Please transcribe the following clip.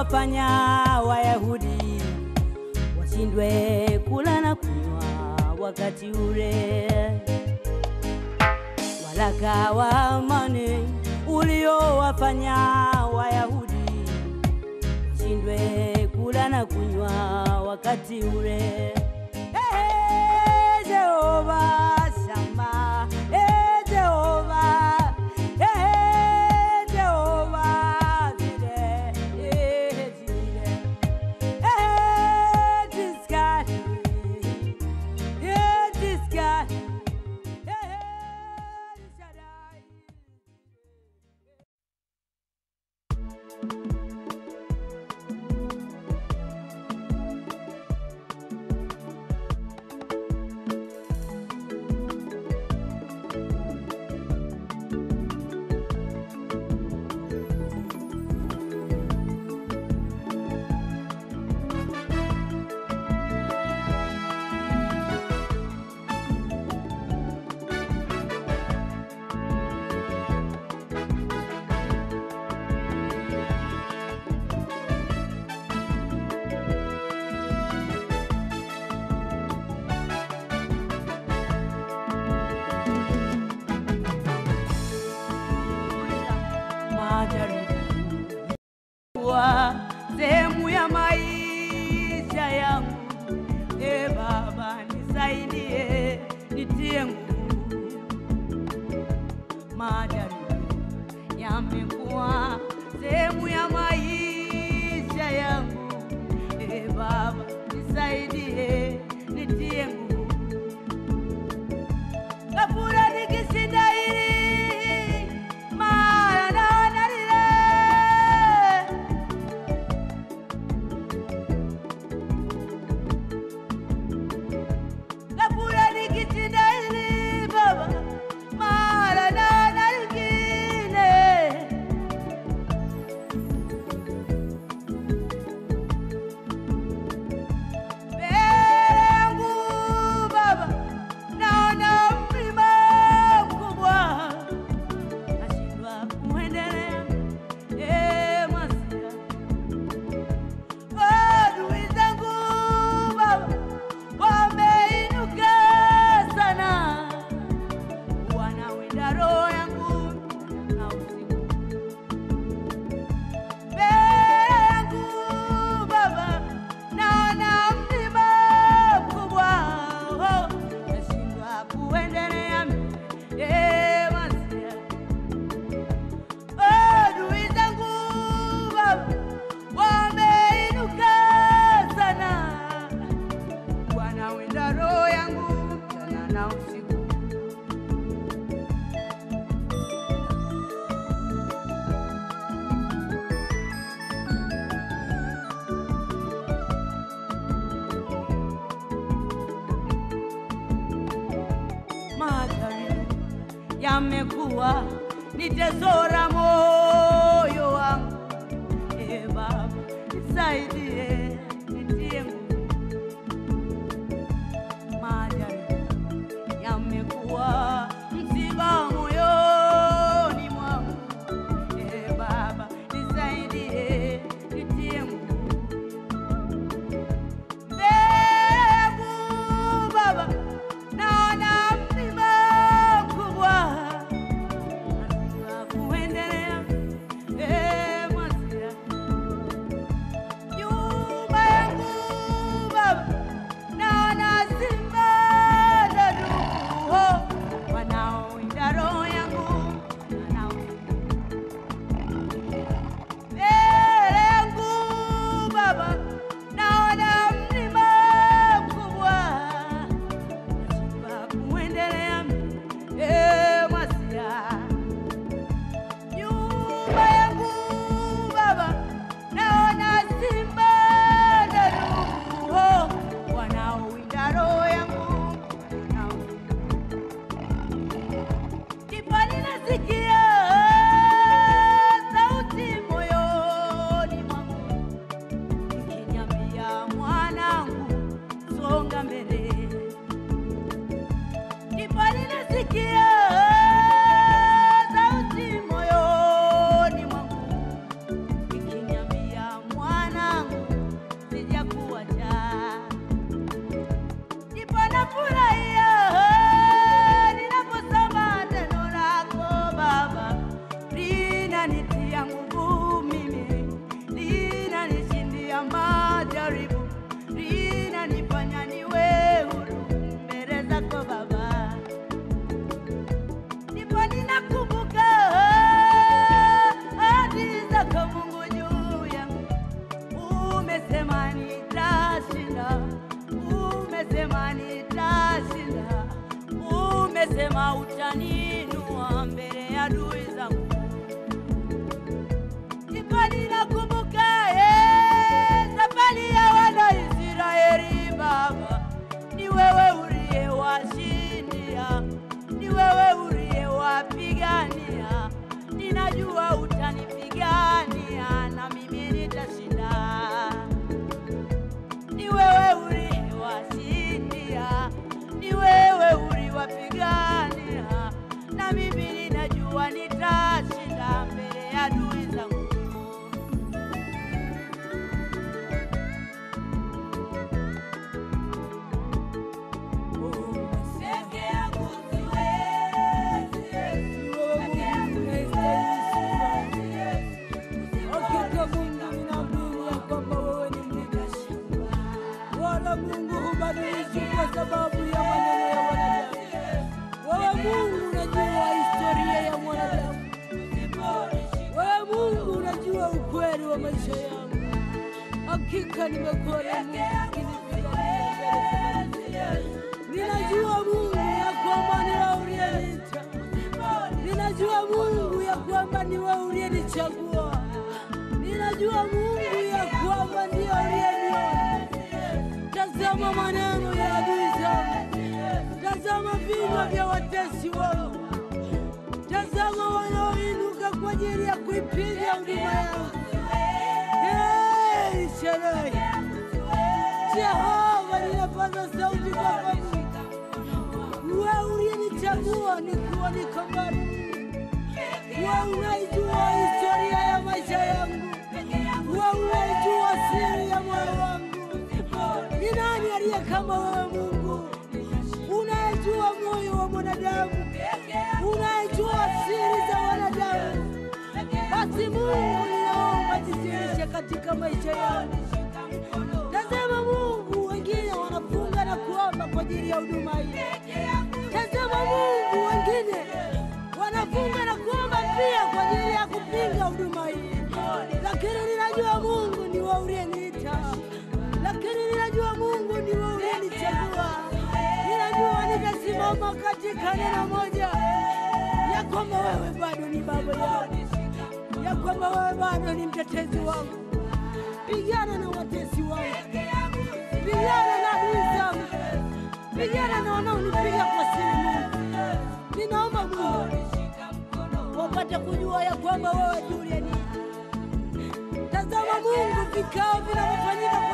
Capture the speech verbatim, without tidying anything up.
uliowafanya Wayahudi washindwe kula na kunywa wakati ule. Waraka wa amani uliowafanya Wayahudi washindwe kula na kunywa wakati ule. Hey, Jehova Shama, hey, Jehova, hey, Jehova Jireh, hey, Jireh, hey, this God, hey, this God, hey, Shaddai. Sehemu ya maisha yangu, e Baba nisaidie, nitie nguvu. Majaribu yamekuwa sehemu ya maisha yangu, e Baba nisaidie, nitie nguvu. Kabura nikishinda hili mara na lile, kabura nikishinda hili Baba mara na lingine. Mbele yangu Baba naona mlima mkubwa, nashindwa kuendelea, e Masia. Adui zangu Baba wameinuka sana, wanawinda roho yangu na usiku. Mbele yangu Baba naona mlima mkubwa, oh, nashindwa kuendelea, e Masia. Adui zangu Baba wameinuka sana, wanawinda roho yangu mchana na usiku. Majaribu yamekuwa ni tesora moyo wangu, e Baba nisaidie, nitie nguvu. Majaribu yamekuwa msiba moyoni mwangu, e Baba nisaidie, nitie nguvu. Mbegu Baba naona mlima mkubwa, nashindwa kuendelea, e Masia. Juu ukasema utaniinua mbele ya adui zangu. Ndipo ninakumbuka eh, safari ya wana Israeli Baba, ni wewe uliyewashindia, ni wewe uliyewapigania. Ninajua utanipigania na mimi nitashinda. Ni wewe uliyewashindia, ni wewe uliwapigania, na mimi ninajua nitashinda mbele ya adui zangu. Sababu ya maneno ya wanadamu. Wewe Mungu unajua historia ya mwanadamu. Wewe Mungu unajua ukweli wa maisha yangu. Hakika nimekuwa na Mungu kinipigania. Ninajua Mungu ya kwamba ni wewe uliyeniita. Ninajua Mungu ya kwamba ni wewe uliyenichagua. Ninajua Mungu ya kwamba ndiye uliyeniona. Tazama maneno ya adui zangu, tazama vinywa vya watesi wangu, tazama wanaoinuka kwa ajili ya kuipiga huduma yangu. Hey, Shaddai, Jehova, ninapaza sauti kwako. Wewe uliyenichagua nikiwa niko mbali. Wewe unaijua historia ya maisha yangu. Wewe unaijua siri ya moyo wangu. Ni nani aliye kama wewe Mungu? Unajua moyo wa mwanadamu, unajua siri za wanadamu. Basi Mungu, ninaomba jidhihirishe katika maisha yangu. Tazama Mungu, wengine wanafunga na kuomba kwa ajili ya huduma hii. Tazama Mungu, wengine wanafunga na kuomba pia kwa ajili ya kupinga huduma hii. Lakini ninajua Mungu ni wewe uliyeniita. Lakini ninajua Mungu ni wewe uliyenichagua. Ninajua nitasimama katika neno moja, ya kwamba wewe bado ni baba yangu, ya kwamba wewe bado ni mtetezi wangu. Pigana na watesi wangu, pigana na adui zangu, pigana na wanaonipiga kwa siri. Mungu, ninaomba Mungu wapate kujua ya kwamba wewe ndiye uliyeniita. Tazama Mungu, vikao vinavyofanyika